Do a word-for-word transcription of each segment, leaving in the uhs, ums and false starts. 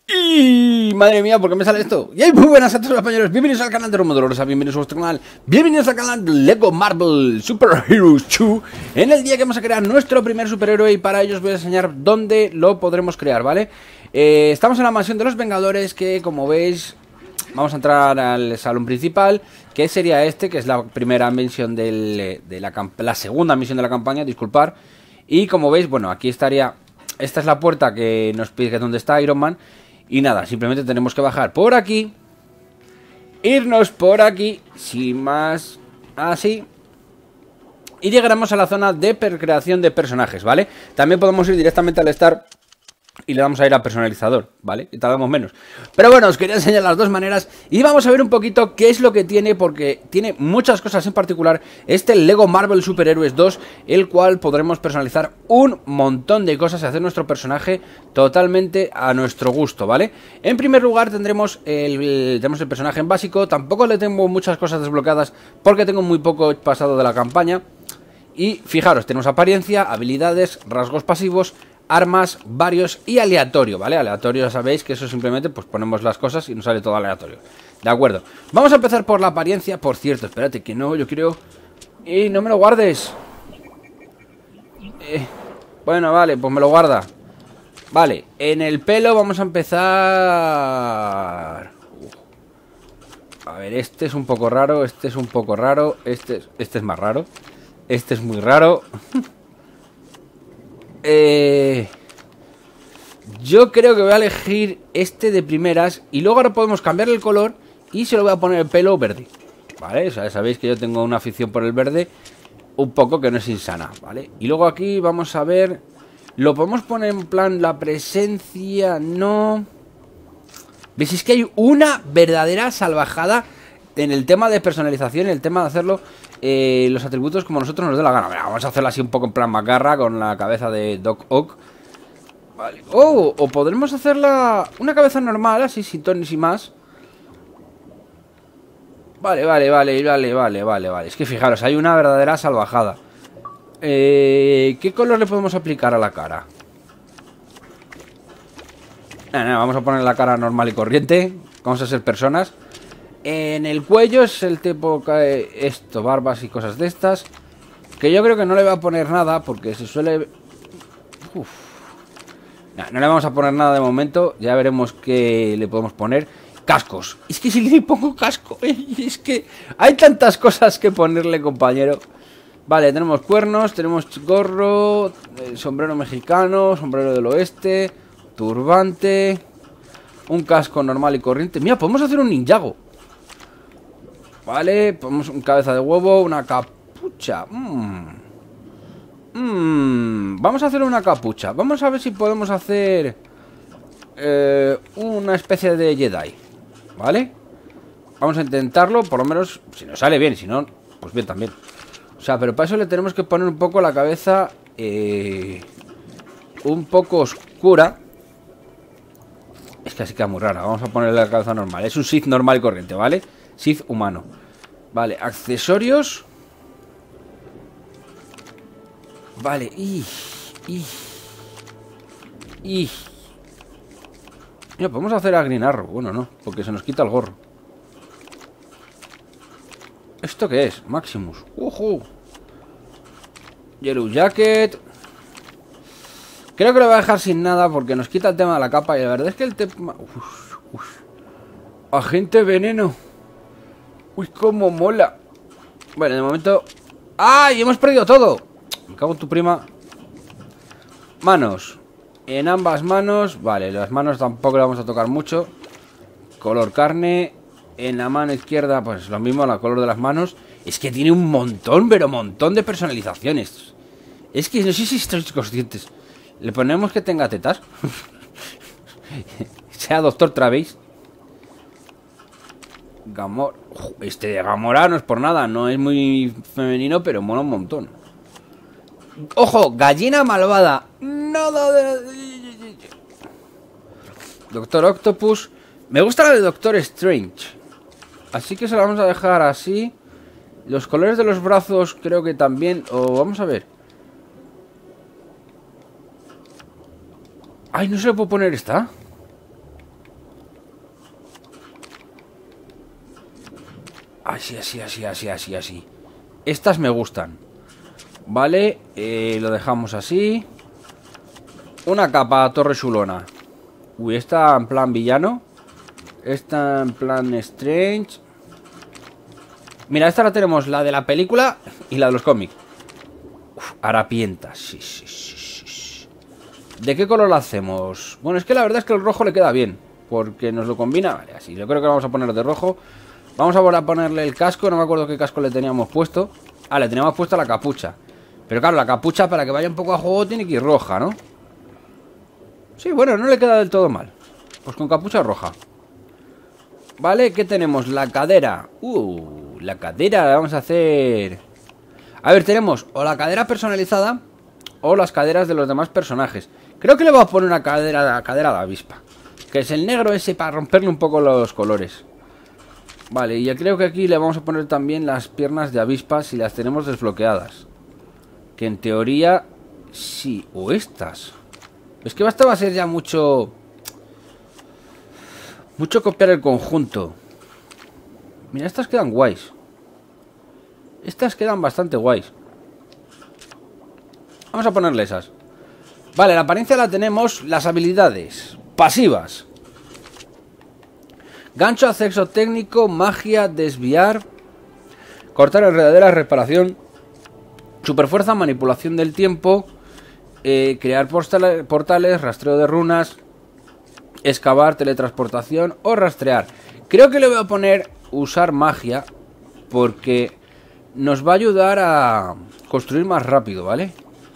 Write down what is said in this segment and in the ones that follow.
Y madre mía, ¿por qué me sale esto? Y hay muy buenas a todos los compañeros, bienvenidos al canal de Romo Dolorosa, bienvenidos a vuestro canal, bienvenidos al canal de Lego Marvel Super Heroes dos. En el día que vamos a crear nuestro primer superhéroe, y para ello os voy a enseñar dónde lo podremos crear, ¿vale? Eh, estamos en la mansión de los Vengadores, que como veis, vamos a entrar al salón principal, que sería este, que es la primera misión del, de la, la segunda misión de la campaña, disculpar. Y como veis, bueno, aquí estaría, esta es la puerta que nos pide que dónde está Iron Man. Y nada, simplemente tenemos que bajar por aquí, irnos por aquí, sin más, así, y llegaremos a la zona de creación de personajes, ¿vale? También podemos ir directamente al Start y le damos a ir a personalizador, ¿vale? Y tardamos menos. Pero bueno, os quería enseñar las dos maneras y vamos a ver un poquito qué es lo que tiene, porque tiene muchas cosas, en particular este Lego Marvel Super Heroes dos, el cual podremos personalizar un montón de cosas y hacer nuestro personaje totalmente a nuestro gusto, ¿vale? En primer lugar tendremos el, el, tenemos el personaje en básico. Tampoco le tengo muchas cosas desbloqueadas porque tengo muy poco pasado de la campaña. Y fijaros, tenemos apariencia, habilidades, rasgos pasivos, armas, varios y aleatorio, ¿vale? Aleatorio ya sabéis que eso simplemente pues ponemos las cosas y nos sale todo aleatorio. De acuerdo, vamos a empezar por la apariencia. Por cierto, espérate, que no, yo quiero... ¡Y no me lo guardes! Eh, bueno, vale, pues me lo guarda. Vale, en el pelo vamos a empezar... A ver, este es un poco raro, este es un poco raro, este, este es más raro, este es muy raro... Eh, yo creo que voy a elegir este de primeras. Y luego ahora podemos cambiar el color y se lo voy a poner el pelo verde, ¿vale? O sea, sabéis que yo tengo una afición por el verde un poco que no es insana, ¿vale? Y luego aquí vamos a ver. Lo podemos poner en plan la presencia. No. ¿Veis? Es que hay una verdadera salvajada en el tema de personalización, en el tema de hacerlo eh, los atributos como nosotros nos dé la gana. Mira, vamos a hacerlo así un poco en plan macarra, con la cabeza de Doc Ock. Vale. Oh, o podremos hacerla una cabeza normal, así, sin tonos y más. Vale, vale, vale, vale, vale, vale, vale. Es que fijaros, hay una verdadera salvajada. Eh, ¿Qué color le podemos aplicar a la cara? Nada, nada, vamos a poner la cara normal y corriente. Vamos a ser personas. En el cuello es el tipo que esto, barbas y cosas de estas. Que yo creo que no le voy a poner nada porque se suele... Uf. No, no le vamos a poner nada de momento. Ya veremos qué le podemos poner. Cascos. Es que si le pongo casco, es que hay tantas cosas que ponerle, compañero. Vale, tenemos cuernos, tenemos gorro, sombrero mexicano, sombrero del oeste, turbante, un casco normal y corriente. Mira, podemos hacer un ninjago. Vale, ponemos un cabeza de huevo, una capucha. Mmm. Mmm. Vamos a hacer una capucha. Vamos a ver si podemos hacer eh, una especie de Jedi. ¿Vale? Vamos a intentarlo, por lo menos si nos sale bien. Si no, pues bien también. O sea, pero para eso le tenemos que poner un poco la cabeza eh, un poco oscura. Es que así queda muy rara. Vamos a ponerle la cabeza normal. Es un Sith normal y corriente, ¿vale? Sith humano. Vale, accesorios. Vale, y, y, y. Mira, podemos hacer a Green Arrow. Bueno, no, porque se nos quita el gorro. ¿Esto qué es? Maximus. ¡Ojo! Yellow Jacket. Creo que lo voy a dejar sin nada porque nos quita el tema de la capa. Y la verdad es que el tema... Uf, uf. Agente Veneno. Uy, cómo mola. Bueno, de momento... ¡Ay! Hemos perdido todo. Me cago en tu prima. Manos. En ambas manos. Vale, las manos tampoco le vamos a tocar mucho. Color carne. En la mano izquierda, pues lo mismo, la color de las manos. Es que tiene un montón, pero montón de personalizaciones. Es que no sé si estáis conscientes. Le ponemos que tenga tetas. Sea Doctor Travis. Gamor. Este de Gamora no es por nada. No es muy femenino, pero mola un montón. ¡Ojo! Gallina malvada. Nada de... Doctor Octopus. Me gusta la de Doctor Strange. Así que se la vamos a dejar así. Los colores de los brazos creo que también. O vamos a ver. Ay, no se le puedo poner esta. Así, así, así, así, así, así. Estas me gustan. Vale, eh, lo dejamos así. Una capa torre chulona. Uy, esta en plan villano. Esta en plan Strange. Mira, esta la tenemos, la de la película y la de los cómics. Uf, harapientas, sí, sí, sí, sí, sí. ¿De qué color la hacemos? Bueno, es que la verdad es que el rojo le queda bien, porque nos lo combina. Vale, así, yo creo que lo vamos a poner de rojo. Vamos a ponerle el casco, no me acuerdo qué casco le teníamos puesto. Ah, le teníamos puesta la capucha. Pero claro, la capucha para que vaya un poco a juego tiene que ir roja, ¿no? Sí, bueno, no le queda del todo mal. Pues con capucha roja. Vale, ¿qué tenemos? La cadera. Uh, la cadera la vamos a hacer... A ver, tenemos o la cadera personalizada o las caderas de los demás personajes. Creo que le vamos a poner una cadera, cadera de avispa, que es el negro ese para romperle un poco los colores. Vale, y ya creo que aquí le vamos a poner también las piernas de avispa si las tenemos desbloqueadas. Que en teoría sí, o estas. Es que basta va a ser ya mucho... Mucho copiar el conjunto. Mira, estas quedan guays. Estas quedan bastante guays. Vamos a ponerle esas. Vale, la apariencia la tenemos. Las habilidades pasivas: gancho, acceso técnico, magia, desviar, cortar enredaderas, reparación, superfuerza, manipulación del tiempo, eh, crear portales, portales, rastreo de runas, excavar, teletransportación o rastrear. Creo que le voy a poner usar magia, porque nos va a ayudar a construir más rápido, ¿vale?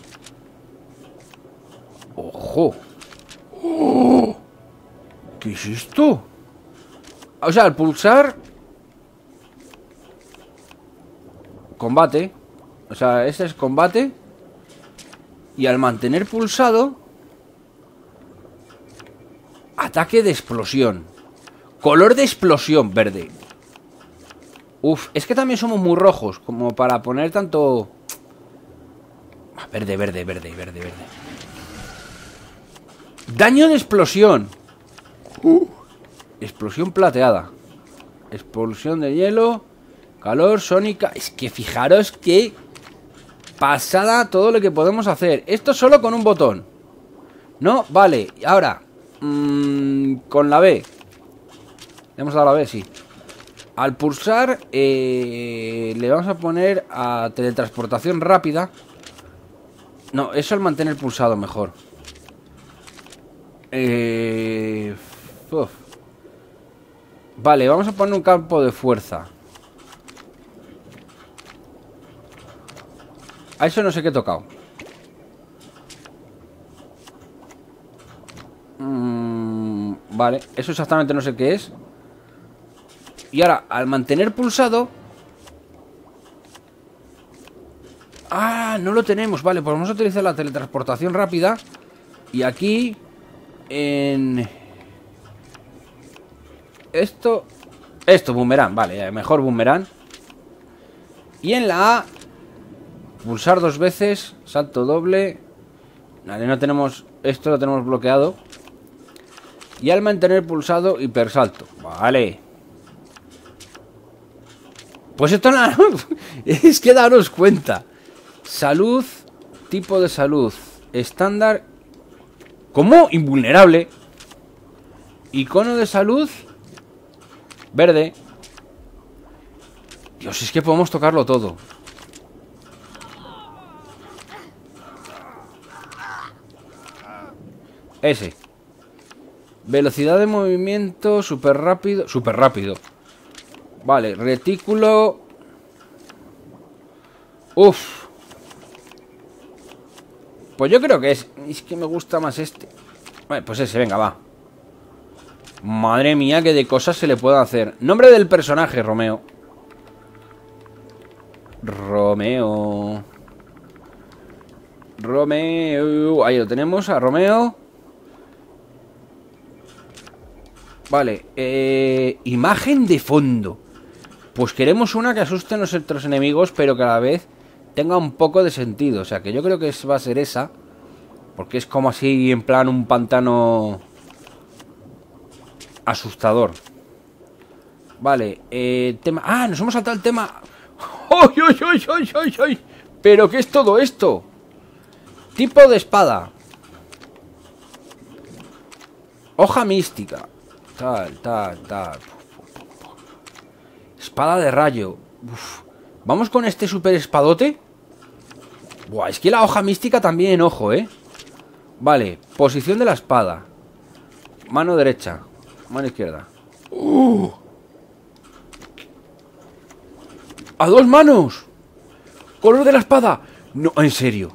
¡Ojo! ¡Oh! ¿Qué es esto? O sea, al pulsar... Combate. O sea, ese es combate. Y al mantener pulsado... Ataque de explosión. Color de explosión, verde. Uf, es que también somos muy rojos, como para poner tanto... Verde, verde, verde, verde, verde. Daño de explosión. Uh, explosión plateada. Explosión de hielo. Calor sónica. Es que fijaros que pasada todo lo que podemos hacer. Esto solo con un botón. No, vale. Ahora, mmm, con la B. ¿Le hemos dado la B? Sí. Al pulsar, eh, le vamos a poner a teletransportación rápida. No, eso al mantener pulsado mejor. Eh, uf. Vale, vamos a poner un campo de fuerza. A eso no sé qué he tocado. Mm, vale, eso exactamente no sé qué es. Y ahora, al mantener pulsado... Ah, no lo tenemos. Vale, pues vamos a utilizar la teletransportación rápida. Y aquí... En... Esto... Esto, boomerang, vale, mejor boomerang. Y en la A... Pulsar dos veces, salto doble. Vale, no tenemos... Esto lo tenemos bloqueado. Y al mantener pulsado, hipersalto. Vale. Pues esto no... Es que daros cuenta. Salud, tipo de salud estándar. ¿Cómo? Invulnerable. Icono de salud verde. Dios, es que podemos tocarlo todo. Ese. Velocidad de movimiento súper rápido. Súper rápido. Vale, retículo. Uf. Pues yo creo que es... Es que me gusta más este. Vale, pues ese, venga, va. Madre mía, que de cosas se le puede hacer. Nombre del personaje, Romeo. Romeo. Romeo. Ahí lo tenemos, a Romeo. Vale, eh, imagen de fondo. Pues queremos una que asuste a nuestros enemigos, pero que a la vez tenga un poco de sentido. O sea, que yo creo que va a ser esa. Porque es como así, en plan, un pantano asustador. Vale, eh, tema... Ah, nos hemos saltado el tema... ¡Ay, ay, ay, ay, ay, ay! ¿Pero qué es todo esto? Tipo de espada. Hoja mística. Tal, tal, tal. Espada de rayo. Uf. ¿Vamos con este super espadote? Buah, es que la hoja mística también, ojo, ¿eh? Vale, posición de la espada. Mano derecha. Mano izquierda. ¡Uh! ¡A dos manos! ¡Color de la espada! No, en serio.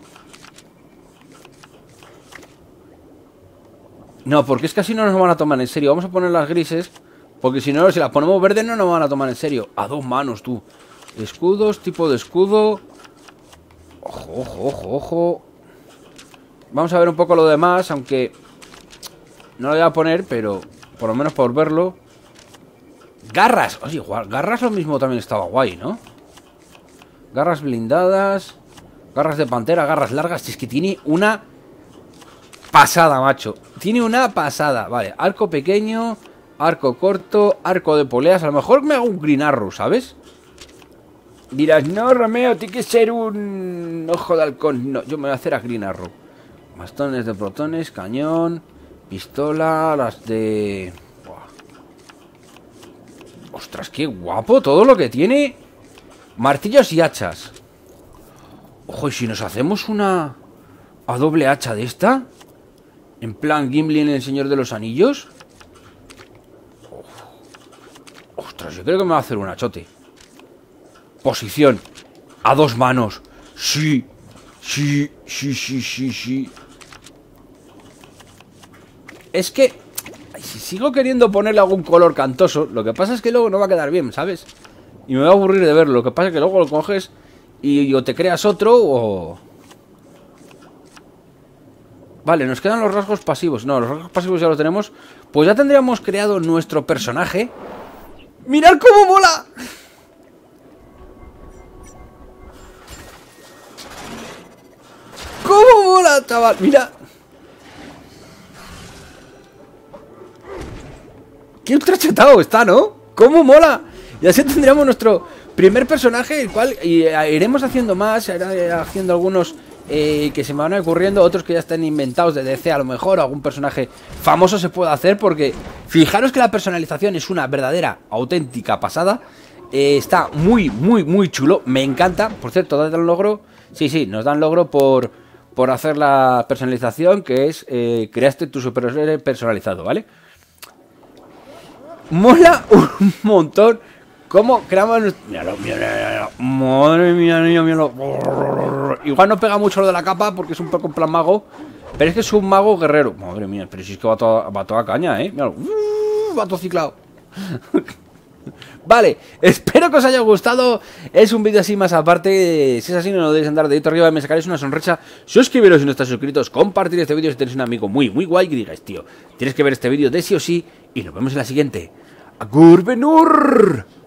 No, porque es que así no nos van a tomar en serio. Vamos a poner las grises, porque si no, si las ponemos verdes no nos van a tomar en serio. A dos manos, tú. Escudos, tipo de escudo. Ojo, ojo, ojo, ojo. Vamos a ver un poco lo demás, aunque no lo voy a poner, pero por lo menos por verlo. Garras. Oye, garras lo mismo también estaba guay, ¿no? Garras blindadas. Garras de pantera, garras largas. Es que tiene una pasada, macho. Tiene una pasada. Vale, arco pequeño, arco corto, arco de poleas. A lo mejor me hago un Green Arrow, ¿sabes? Dirás, no, Romeo, tiene que ser un ojo de halcón. No, yo me voy a hacer a Green Arrow. Bastones de protones, cañón, pistola, las de... Buah. Ostras, qué guapo todo lo que tiene. Martillos y hachas. Ojo, y si nos hacemos una... a doble hacha de esta, en plan Gimli en El Señor de los Anillos. Uf. Ostras, yo creo que me va a hacer un achote. Posición. A dos manos. Sí. Sí, sí, sí, sí, sí. Es que si sigo queriendo ponerle algún color cantoso, lo que pasa es que luego no va a quedar bien, ¿sabes? Y me va a aburrir de verlo. Lo que pasa es que luego lo coges y o te creas otro o... Vale, nos quedan los rasgos pasivos. No, los rasgos pasivos ya los tenemos. Pues ya tendríamos creado nuestro personaje. ¡Mirad cómo mola! ¡Cómo mola, chaval! Mira. ¡Qué ultrachetado está!, ¿no? ¡Cómo mola! Y así tendríamos nuestro primer personaje, el cual y, uh, iremos haciendo más, haciendo algunos eh, que se me van ocurriendo, otros que ya están inventados de D C a lo mejor, algún personaje famoso se puede hacer, porque fijaros que la personalización es una verdadera, auténtica pasada. Eh, está muy, muy, muy chulo, me encanta. Por cierto, dan logro, sí, sí, nos dan logro por, por hacer la personalización, que es, eh, creaste tu superhéroe personalizado, ¿vale? Mola un montón cómo creamos... Míralo, míralo, madre mía, míralo, míralo. Igual no pega mucho lo de la capa porque es un poco en plan mago, pero es que es un mago guerrero. Madre mía, pero si es que va toda, va toda caña, ¿eh? Míralo. Uh, va todo ciclado. Vale, espero que os haya gustado. Es un vídeo así más aparte. Si es así, no lo debéis andar dedito arriba y me sacaréis una sonrisa. Suscribiros si no estáis suscritos. Compartir este vídeo si tenéis un amigo muy, muy guay que digáis, tío, tienes que ver este vídeo de sí o sí. Y nos vemos en la siguiente. Agur Benur.